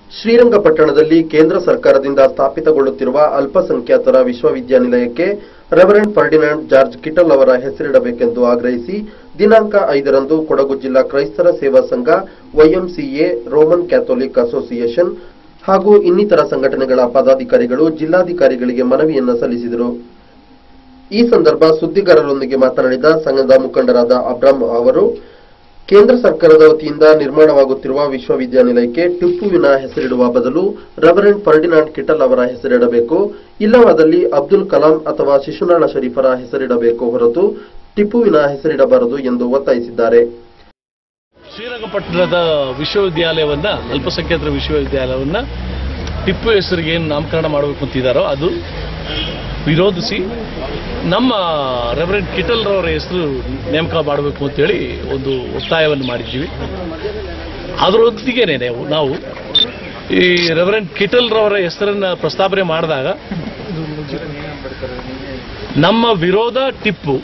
ಶ್ರೀರಂಗಪಟ್ಟಣದಲ್ಲಿ ಕೇಂದ್ರ ಸರ್ಕಾರದಿಂದ ಸ್ಥಾಪಿತಗೊಳ್ಳುತ್ತಿರುವ ಅಲ್ಪಸಂಖ್ಯಾತರ ವಿಶ್ವವಿದ್ಯಾನಿಲಯಕ್ಕೆ ರೆವರೆಂಡ್ ಫರ್ಡಿನಾಂಡ್ ಜಾರ್ಜ್ ಕಿಟಲ್ ಅವರ ಹೆಸರಿಡಬೇಕೆಂದು ಆಗ್ರಹಿಸಿ ದಿನಾಂಕ 5ರಂದು ಕೊಡಗು ಜಿಲ್ಲಾ ಕ್ರೈಸ್ತರ ಸೇವಾ ಸಂಘ, YMCA, ರೋಮನ್ ಕ್ಯಾಥೋಲಿಕ್ ಅಸೋಸಿಯೇಷನ್ ಹಾಗೂ ಇನ್ನಿತರ ಸಂಘಟನೆಗಳ ಪದಾಧಿಕಾರಿಗಳು ಜಿಲ್ಲಾಧಿಕಾರಿಗಳಿಗೆ ಮನವಿಯನ್ನು ಸಲ್ಲಿಸಿದರು. ಈ ಸಂದರ್ಭ ಸುದ್ದಿಗಾರರೊಂದಿಗೆ ಮಾತನಾಡಿದ ಸಂಘದ ಮುಖಂಡರಾದ ಅಬ್ರಾಮ್ ಅವರು, ಕೇಂದ್ರ ಸರ್ಕಾರದ ವತಿಯಿಂದ ನಿರ್ಮಾಣವಾಗುತ್ತಿರುವ ವಿಶ್ವವಿದ್ಯಾನಿಲಯಕ್ಕೆ ಟಿಪ್ಪುವಿನ ಹೆಸರಿಡುವ ಬದಲು ರೆವರೆಂಡ್ ಫರ್ಡಿನಾಂಡ್ ಕಿಟಲ್ ಅವರ ಹೆಸರಿಡಬೇಕು, ಇಲ್ಲವಾದಲ್ಲಿ ಅಬ್ದುಲ್ ಕಲಾಂ ಅಥವಾ ಶಿಶುನಾಳ ಶರೀಫರ ಹೆಸರಿಡಬೇಕು ಹೊರತು ಟಿಪ್ಪುವಿನ ಹೆಸರಿಡಬಾರದು ಎಂದು ಒತ್ತಾಯಿಸಿದ್ದಾರೆ. ಶ್ರೀರಂಗಪಟ್ಟಣದ ವಿಶ್ವವಿದ್ಯಾಲಯವನ್ನ, ಅಲ್ಪಸಂಖ್ಯಾತರ ವಿಶ್ವವಿದ್ಯಾಲಯವನ್ನ ಟಿಪ್ಪು ಹೆಸರಿಗೆ ಏನು ನಾಮಕರಣ ಮಾಡಬೇಕು ಅಂತಿದ್ದಾರೋ ಅದು ವಿರೋಧಿಸಿ ನಮ್ಮ ರೆವರೆಂಡ್ ಕಿಟಲ್ ರವರ ಹೆಸರು ನೇಮಕ ಮಾಡಬೇಕು ಅಂತೇಳಿ ಒಂದು ಒತ್ತಾಯವನ್ನು ಮಾಡಿದ್ದೀವಿ. ಅದರೊಂದಿಗೆ ನಾವು ಈ ರೆವರೆಂಡ್ ಕಿಟಲ್ ರವರ ಹೆಸರನ್ನು ಪ್ರಸ್ತಾಪನೆ ಮಾಡಿದಾಗ ನಮ್ಮ ವಿರೋಧ ಟಿಪ್ಪು,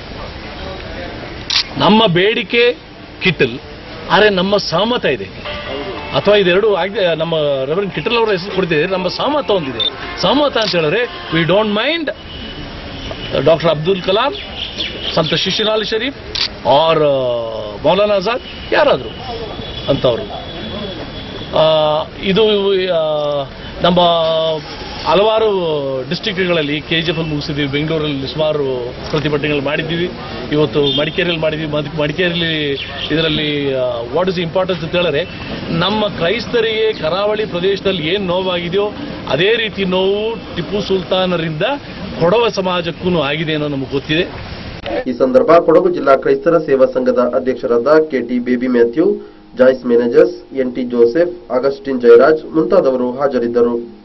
ನಮ್ಮ ಬೇಡಿಕೆ ಕಿಟಲ್, ಆದರೆ ನಮ್ಮ ಸಹಮತ ಇದೆ ಅಥವಾ ಇದೆರಡು ಆಗಿದೆ. ನಮ್ಮ ರೆವರೆಂಡ್ ಕಿಟಲ್ ಅವರ ಹೆಸರು ಕೊಡ್ತಿದೆ, ನಮ್ಮ ಸಹಮತ ಒಂದಿದೆ. ಸಹಮತ ಅಂತ ಹೇಳಿದ್ರೆ we don't mind doctor Abdul Kalam, ಸಂತ ಶಿಶುನಾಳ ಶರೀಫ್ ಆರ್ ಮೌಲಾನಾ ಆಜಾದ್, ಯಾರಾದರೂ ಅಂತವರು. ಇದು ನಮ್ಮ ಹಲವಾರು ಡಿಸ್ಟ್ರಿಕ್ಟ್ಗಳಲ್ಲಿ KGF ಮುಗಿಸಿದ್ದೀವಿ, ಬೆಂಗಳೂರಲ್ಲಿ ಸುಮಾರು ಪ್ರತಿಭಟನೆಗಳು ಮಾಡಿದ್ದೀವಿ, ಇವತ್ತು ಮಡಿಕೇರಿಯಲ್ಲಿ ಮಾಡಿದ್ದೀವಿ. ಮಡಿಕೇರಿಯಲ್ಲಿ ಇದರಲ್ಲಿ ವಾಟ್ ಇಸ್ ಇಂಪಾರ್ಟೆನ್ಸ್ ಅಂತ ಹೇಳಿದ್ರೆ, ನಮ್ಮ ಕ್ರೈಸ್ತರಿಗೆ ಕರಾವಳಿ ಪ್ರದೇಶದಲ್ಲಿ ಏನು ನೋವಾಗಿದೆಯೋ ಅದೇ ರೀತಿ ನೋವು ಟಿಪ್ಪು ಸುಲ್ತಾನರಿಂದ ಕೊಡವ ಸಮಾಜಕ್ಕೂ ಆಗಿದೆ ಅನ್ನೋ ನಮಗೆ ಗೊತ್ತಿದೆ. ಈ ಸಂದರ್ಭ ಕೊಡಗು ಜಿಲ್ಲಾ ಕ್ರೈಸ್ತರ ಸೇವಾ ಸಂಘದ ಅಧ್ಯಕ್ಷರಾದ KT Baby Mathew, Joyce managers, NT Joseph, Augustine Jayaraj ಮುಂತಾದವರು ಹಾಜರಿದ್ದರು.